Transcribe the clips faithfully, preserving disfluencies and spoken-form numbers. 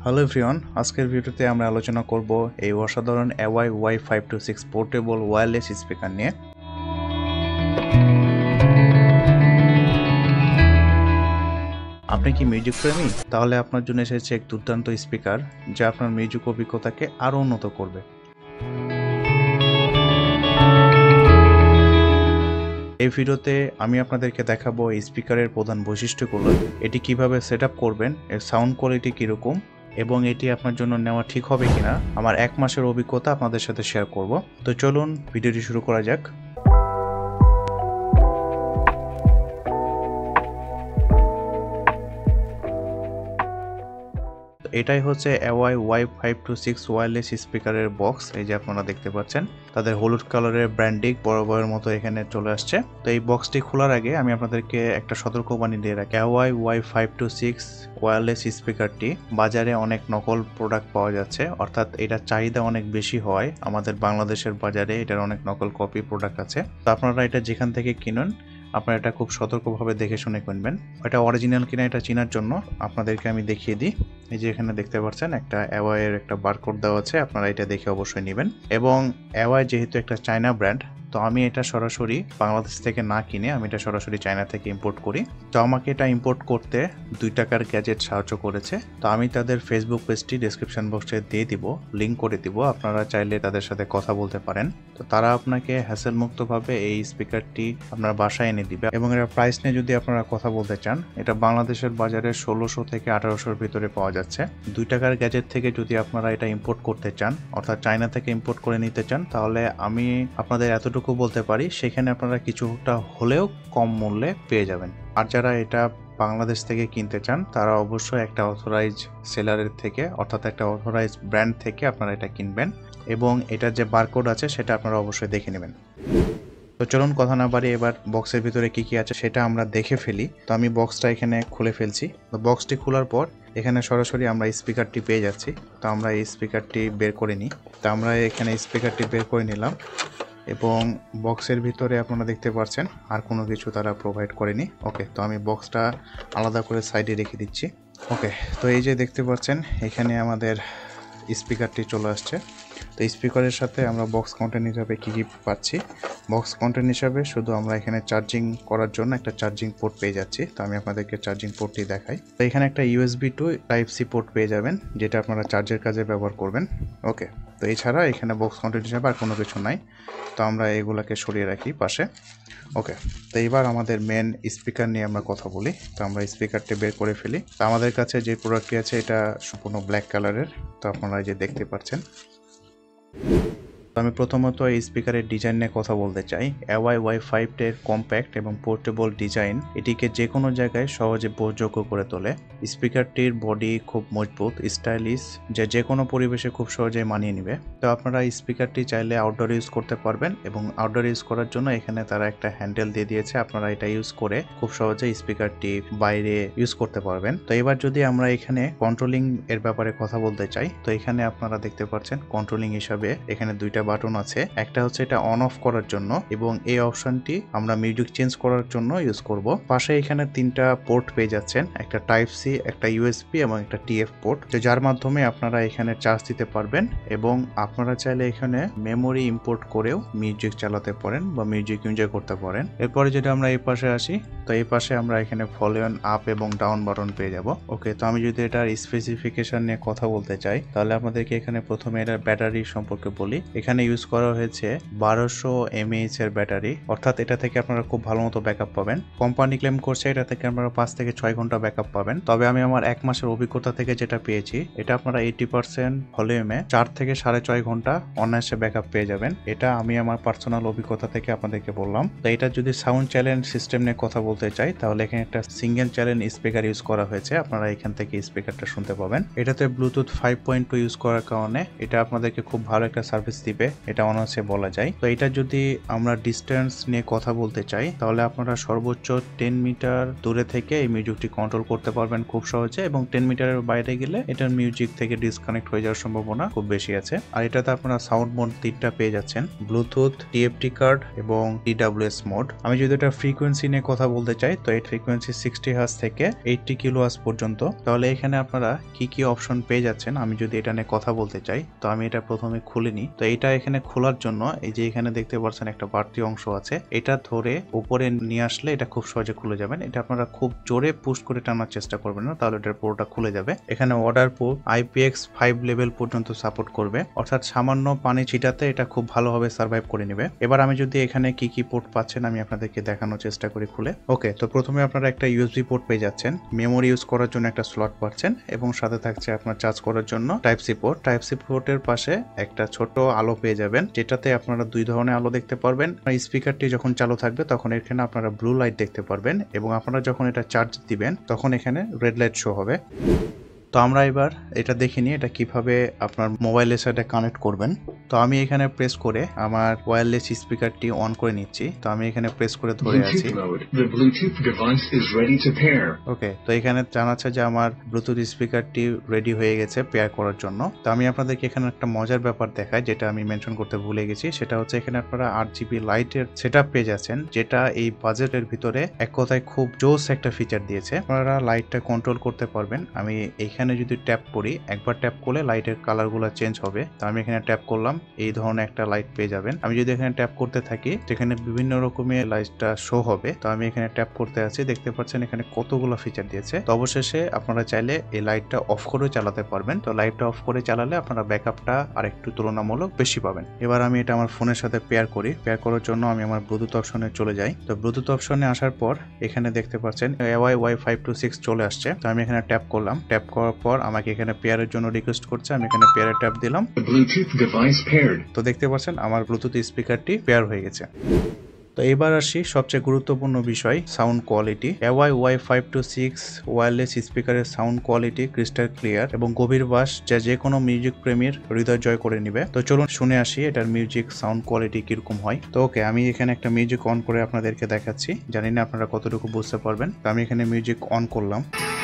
Hello everyone, আজকের ভিডিওতে আমরা আলোচনা করব এই অসাধারণ Awei Y five two six portable wireless speaker নিয়ে। আপনি কি মিউজিক প্রেমী? তাহলে আপনার জন্য এসেছে এক দুর্দান্ত স্পিকার যা আপনার মিউজিক অভিজ্ঞতাকে আরও উন্নত করবে। এই ভিডিওতে আমি আপনাদেরকে দেখাবো এই স্পিকারের প্রধান বৈশিষ্ট্যগুলো, এটি কিভাবে সেট আপ করবেন, এর সাউন্ড কোয়ালিটি কীরকম এবং এটি আপনার জন্য নেওয়া ঠিক হবে কিনা আমার এক মাসের অভিজ্ঞতা আপনাদের সাথে শেয়ার করব। তো চলুন ভিডিওটি শুরু করা যাক। এটাই হচ্ছে Awei Y five two six wireless স্পিকারের বক্স। এই যে আপনারা দেখতে পাচ্ছেন তাদের হলুদ কালারের ব্র্যান্ডিং বড় বড়ের মতো এখানে চলে আসছে। তো এই বক্সটি খোলার আগে আমি আপনাদেরকে একটা সতর্কবাণী দিয়ে রাখি, Awei Y five two six wireless স্পিকারটি বাজারে অনেক নকল প্রোডাক্ট পাওয়া যাচ্ছে, অর্থাৎ এটার চাহিদা অনেক বেশি হয় আমাদের বাংলাদেশের বাজারে, এটার অনেক নকল কপি প্রোডাক্ট আছে। তো আপনারা এটা যেখান থেকে কিনুন আপনারা এটা খুব সতর্কভাবে দেখে শুনে কিনবেন। এটা অরিজিনাল কিনা এটা চেনার জন্য আপনাদেরকে আমি দেখিয়ে দিই। এই যে এখানে দেখতে পাচ্ছেন একটা এওয়াই এর একটা বারকোড দেওয়া আছে, আপনারা এটা দেখে অবশ্যই নেবেন। এবং এওয়াই যেহেতু একটা চায়না ব্র্যান্ড, তো আমি এটা সরাসরি বাংলাদেশ থেকে না কিনে আমি এটা সরাসরি চায়না থেকে ইম্পোর্ট করি। তো আমাকে এটা ইম্পোর্ট করতে দুই টাকার গ্যাজেট সাহায্য করেছে। তো আমি তাদের ফেসবুক পেজটি ডেসক্রিপশন বক্সে দিয়ে দিব, লিঙ্ক করে দিব, আপনারা চাইলে তাদের সাথে কথা বলতে পারেন। তো তারা আপনাকে হ্যাসেল মুক্তভাবে এই স্পিকারটি আপনার বাসায় এনে দিবে। এবং এর প্রাইস নিয়ে যদি আপনারা কথা বলতে চান, এটা বাংলাদেশের বাজারে ষোলোশো থেকে আঠারোশোর ভিতরে পাওয়া যাচ্ছে। দুই টাকার গ্যাজেট থেকে যদি আপনারা এটা ইম্পোর্ট করতে চান, অর্থাৎ চায়না থেকে ইম্পোর্ট করে নিতে চান, তাহলে আমি আপনাদের এতটুকু বলতে পারি সেখানে আপনারা কিছুটা হলেও কম মূল্যে পেয়ে যাবেন। আর যারা এটা বাংলাদেশ থেকে কিনতে চান তারা অবশ্যই একটা অথরাইজ সেলারের থেকে, অর্থাৎ একটা অথরাইজ ব্র্যান্ড থেকে আপনারা এটা কিনবেন এবং এটার যে বারকোড আছে সেটা আপনারা অবশ্যই দেখে নেবেন। তো চলুন কথা না বাড়ি এবার বক্সের ভিতরে কি কি আছে সেটা আমরা দেখে ফেলি। তো আমি বক্সটা এখানে খুলে ফেলছি। তো বক্সটি খোলার পর এখানে সরাসরি আমরা স্পিকারটি পেয়ে যাচ্ছি। তো আমরা এই স্পিকারটি বের করে নিই। তো আমরা এখানে স্পিকারটি বের করে নিলাম এবং বক্সের ভিতরে আপনারা দেখতে পাচ্ছেন আর কোনো কিছু তারা প্রোভাইড করেনি। ওকে, তো আমি বক্সটা আলাদা করে সাইডে রেখে দিচ্ছি। ওকে, তো এই যে দেখতে পাচ্ছেন এখানে আমাদের স্পিকারটি চলে আসছে। তো স্পিকারের সাথে আমরা বক্স কন্টেন্ট হিসাবে কী কী পাচ্ছি, বক্স কন্টেন্ট হিসাবে শুধু আমরা এখানে চার্জিং করার জন্য একটা চার্জিং পোর্ট পেয়ে যাচ্ছি। তো আমি আপনাদেরকে চার্জিং পোর্টটি দেখাই। তো এখানে একটা USB to type C port পেয়ে যাবেন, যেটা আপনারা চার্জের কাজে ব্যবহার করবেন। ওকে, তো এছাড়া এখানে বক্স কন্টেন্ট হিসাবে আর কোনো কিছু নাই। তো আমরা এগুলাকে সরিয়ে রাখি পাশে। ওকে, তো এবার আমাদের মেন স্পিকার নিয়ে আমরা কথা বলি। তো আমরা স্পিকারটি বের করে ফেলি। তো আমাদের কাছে যে প্রোডাক্টটি আছে এটা সম্পূর্ণ ব্ল্যাক কালারের। তো আপনারা যে দেখতে পাচ্ছেন, আমি প্রথমত এই স্পিকারের ডিজাইন নিয়ে কথা বলতে চাই। এওয়াই ওয়াই ফাইভ এর কম্প্যাক্ট এবং পোর্টেবল ডিজাইন এটিকে যে কোনো জায়গায় সহজে বোধযোগ্য করে তোলে। স্পিকারটির বডি খুব মজবুত, স্টাইলিশ, যা যে কোনো পরিবেশে খুব সহজেই মানিয়ে নেবে। তো আপনারা স্পিকারটি চাইলে আউটডোর ইউজ করতে পারবেন এবং আউটডোর ইউজ করার জন্য এখানে তারা একটা হ্যান্ডেল দিয়ে দিয়েছে, আপনারা এটা ইউজ করে খুব সহজে স্পিকারটি বাইরে ইউজ করতে পারবেন। তো এবার যদি আমরা এখানে কন্ট্রোলিং এর ব্যাপারে কথা বলতে চাই, তো এখানে আপনারা দেখতে পাচ্ছেন কন্ট্রোলিং হিসাবে এখানে দুইটা বাটন আছে। একটা হচ্ছে এটা অন অফ করার জন্য এবং এই অপশনটি আমরা মিউজিক চেঞ্জ করার জন্য ইউজ করব। পাশে এখানে তিনটা পোর্ট পেয়ে যাচ্ছেন, একটা টাইপ সি, একটা ইউএসবি এবং একটা টিএফ পোর্ট, যার মাধ্যমে আপনারা এখানে চার্জ দিতে পারবেন এবং আপনারা চাইলে এখানে মেমোরি ইম্পোর্ট করেও মিউজিক চালাতে পারেন বা মিউজিক এনজয় করতে পারেন। এরপরে যদি আমরা এই পাশে আসি, তো এই পাশে আমরা এখানে ভলিউম আপ এবং ডাউন বাটন পেয়ে যাব। ওকে, তো আমি যদি এটার স্পেসিফিকেশন নিয়ে কথা বলতে চাই, তাহলে আপনাদেরকে এখানে প্রথমে এটার ব্যাটারি সম্পর্কে বলি। এখানে ইউজ করা হয়েছে বারোশো এমএএইচ এর ব্যাটারি, অর্থাৎ এটা থেকে আপনারা খুব ভালো মতো ব্যাকআপ পাবেন। কোম্পানি ক্লেম করছে এটা থেকে আপনারা পাঁচ থেকে ছয় ঘন্টা ব্যাকআপ পাবেন, তবে আমি আমার এক মাসের অভিজ্ঞতা থেকে যেটা পেয়েছি, এটা আপনারা এইটি পার্সেন্ট ভলিউমে চার থেকে সাড়ে ছয় ঘন্টা অনায়াসে ব্যাকআপ পেয়ে যাবেন। এটা আমি আমার পার্সোনাল অভিজ্ঞতা থেকে আপনাদেরকে বললাম। তো এটা যদি সাউন্ড চ্যানেল সিস্টেম নিয়ে কথা বলতে চাই, তাহলে এখানে একটা সিঙ্গেল চ্যানেল স্পিকার ইউজ করা হয়েছে, আপনারা এখান থেকে স্পিকারটা শুনতে পাবেন। এটাতে Bluetooth five point two use করার কারণে এটা আপনাদেরকে খুব ভালো একটা সার্ভিস দিবে দিবে, এটা অনায়াসে বলা যায়। তো এটা যদি আমরা ডিস্টেন্স নিয়ে কথা বলতে চাই তাহলে আপনারা সর্বোচ্চ টেন মিটার দূরে থেকে এই মিউজিকটি কন্ট্রোল করতে পারবেন খুব সহজে, এবং টেন মিটারের বাইরে গেলে এটার মিউজিক থেকে ডিসকানেক্ট হয়ে যাওয়ার সম্ভাবনা খুব বেশি আছে। আর এটাতে আপনারা সাউন্ড মোড তিনটা পেয়ে যাচ্ছেন, ব্লুটুথ, টিএফটি কার্ড এবং ডিডব্লিউএস মোড। আমি যদি এটা ফ্রিকোয়েন্সি নিয়ে কথা বলতে চাই তো এই ফ্রিকোয়েন্সি সিক্সটি হার্জ থেকে এইটটি কিলো হার্জ পর্যন্ত। তাহলে এখানে আপনারা কি কি অপশন পেয়ে যাচ্ছেন আমি যদি এটা নিয়ে কথা বলতে চাই তো আমি এটা প্রথমে খুলে নিই। তো এটা এখানে খোলার জন্য এই যে এখানে দেখতে পাচ্ছেন একটা বাড়তি অংশ আছে, এটা ধরে উপরে নিয়ে আসলে এটা খুব সহজে খুলে যাবেন। এটা আপনারা খুব জোরে পুশ করে টানার চেষ্টা করবেন না, তাহলে এটার পুরোটা খুলে যাবে। এখানে waterproof I P X five level পর্যন্ত সাপোর্ট করবে, অর্থাৎ সামান্য পানি ছিটাতে এটা খুব ভালোভাবে সার্ভাইভ করে নেবে। এবার আমি যদি এখানে কি কি পোর্ট পাচ্ছেন আমি আপনাদেরকে দেখানোর চেষ্টা করি খুলে। ওকে, তো প্রথমে আপনারা একটা ইউএসবি পোর্ট পেয়ে যাচ্ছেন, মেমোরি ইউজ করার জন্য একটা স্লট পাচ্ছেন, এবং সাথে থাকছে আপনার চার্জ করার জন্য type C port. Type C পোর্টের পাশে একটা ছোট আলো পেয়ে যাবেন, যেটাতে আপনারা দুই ধরনের আলো দেখতে পারবেন। স্পিকারটি যখন চালু থাকবে তখন এখানে আপনারা ব্লু লাইট দেখতে পারবেন, এবং আপনারা যখন এটা চার্জ দিবেন তখন এখানে রেড লাইট শো হবে। তো আমরা এবার এটা দেখে নিই এটা কিভাবে আপনার মোবাইলের সাথে কানেক্ট করবেন। তো আমি এখানে প্রেস করে আমার ওয়্যারলেস স্পিকারটি অন করে নিচ্ছি। তো আমি এখানে প্রেস করে ধরে আছি। ওকে, তো এখানে জানাচ্ছে যে আমার ব্লুটুথ স্পিকারটি রেডি হয়ে গেছে পেয়ার করার জন্য। তো আমি আপনাদেরকে এখানে একটা মজার ব্যাপার দেখাই যেটা আমি মেনশন করতে ভুলে গেছি, সেটা হচ্ছে এখানে আপনারা আট জিবি লাইটের সেটআপ পেয়ে যাচ্ছেন, যেটা এই বাজেটের ভিতরে এক কথায় খুব জোস একটা ফিচার দিয়েছে। আপনারা লাইটটা কন্ট্রোল করতে পারবেন। আমি এখানে যদি ট্যাপ করি, একবার ট্যাপ করলে লাইটের কালার গুলো চেঞ্জ হবে। তো আমি এখানে ট্যাপ করলাম, এই ধরনের একটা লাইট পেয়ে যাবেন। আমি যদি এখানে ট্যাপ করতে থাকি সেখানে বিভিন্ন রকমের লাইটটা শো হবে। তো আমি এখানে ট্যাপ করতে আছি, দেখতে পাচ্ছেন এখানে কতগুলো ফিচার দিয়েছে। তো অবশেষে আপনারা চাইলে এই লাইটটা অফ করে চালাতে পারবেন। তো লাইটটা অফ করে চালালে আপনারা ব্যাকআপটা আর একটু তুলনামূলক বেশি পাবেন। এবার আমি এটা আমার ফোনের সাথে পেয়ার করি। পেয়ার করার জন্য আমি আমার ব্লুটুথ অপশনে চলে যাই। তো ব্লুটুথ অপশনে আসার পর এখানে দেখতে পাচ্ছেন Awei Y five two six চলে আসছে। তো আমি এখানে ট্যাপ করলাম। ট্যাপ করার পর আমাকে এখানে পেয়ারের জন্য রিকোয়েস্ট করছে, আমি এখানে পেয়ারে ট্যাপ দিলাম। তো দেখতে পাচ্ছেন আমার ব্লুটুথ স্পিকারটি পেয়ার হয়ে গেছে। তো এবার আসি সবচেয়ে গুরুত্বপূর্ণ বিষয়, sound quality. Awei Y five two six wireless স্পিকারের সাউন্ড কোয়ালিটি ক্রিস্টাল ক্লিয়ার এবং গভীর বাস, যা যে কোনো মিউজিক প্রেমীর হৃদয় জয় করে নিবে। তো চলুন শুনে আসি এটার মিউজিক সাউন্ড কোয়ালিটি কিরকম হয়। তো ওকে, আমি এখানে একটা মিউজিক অন করে আপনাদেরকে দেখাচ্ছি, জানি না আপনারা কতটুকু বুঝতে পারবেন। তো আমি এখানে মিউজিক অন করলাম।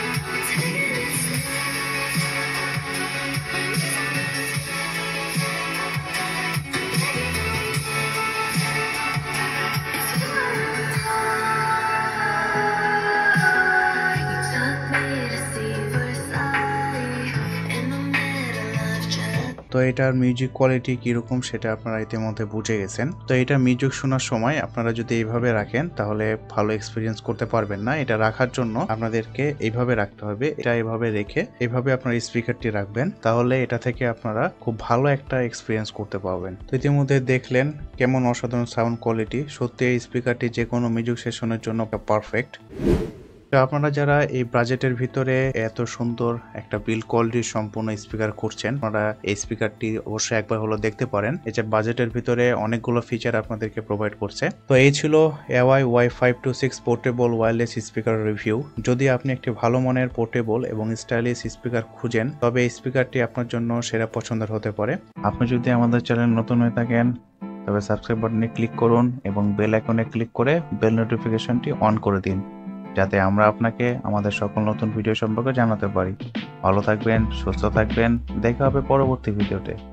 তো এটার মিউজিক কোয়ালিটি কিরকম সেটা আপনারা ইতিমধ্যে বুঝে গেছেন। তো এটা মিউজিক শোনার সময় আপনারা যদি এইভাবে রাখেন তাহলে ভালো এক্সপিরিয়েন্স করতে পারবেন না। এটা রাখার জন্য আপনাদেরকে এইভাবে রাখতে হবে। এটা এইভাবে রেখে এইভাবে আপনার স্পিকারটি রাখবেন, তাহলে এটা থেকে আপনারা খুব ভালো একটা এক্সপিরিয়েন্স করতে পারবেন। তো ইতিমধ্যে দেখলেন কেমন অসাধারণ সাউন্ড কোয়ালিটি। সত্যি এই স্পিকারটি যে কোনো মিউজিক সেশনের জন্য পারফেক্ট। আপনারা যারা এই বাজেটের ভিতরে এত সুন্দর একটা বিল্ড কোয়ালিটির সম্পূর্ণ স্পিকার করছেন, আপনারা এই স্পিকারটি অবশ্যই একবার হলো দেখতে পারেন। এই যে বাজেটের ভিতরে অনেকগুলো ফিচার আপনাদেরকে প্রোভাইড করছে। তো এই ছিল Awei Y five two six portable wireless speaker review. যদি আপনি একটি ভালো মানের পোর্টেবল এবং স্টাইলিশ স্পিকার খুঁজেন তবে এই স্পিকারটি আপনার জন্য সেরা পছন্দের হতে পারে। আপনি যদি আমাদের চ্যানেল নতুন হয়ে থাকেন তবে সাবস্ক্রাইব বাটনে ক্লিক করুন এবং বেল আইকনে ক্লিক করে বেল নোটিফিকেশনটি অন করে দিন, যাতে আমরা আপনাকে আমাদের সকল নতুন ভিডিও সম্পর্কে জানাতে পারি। ভালো থাকবেন, সুস্থ থাকবেন, দেখা হবে পরবর্তী ভিডিওতে।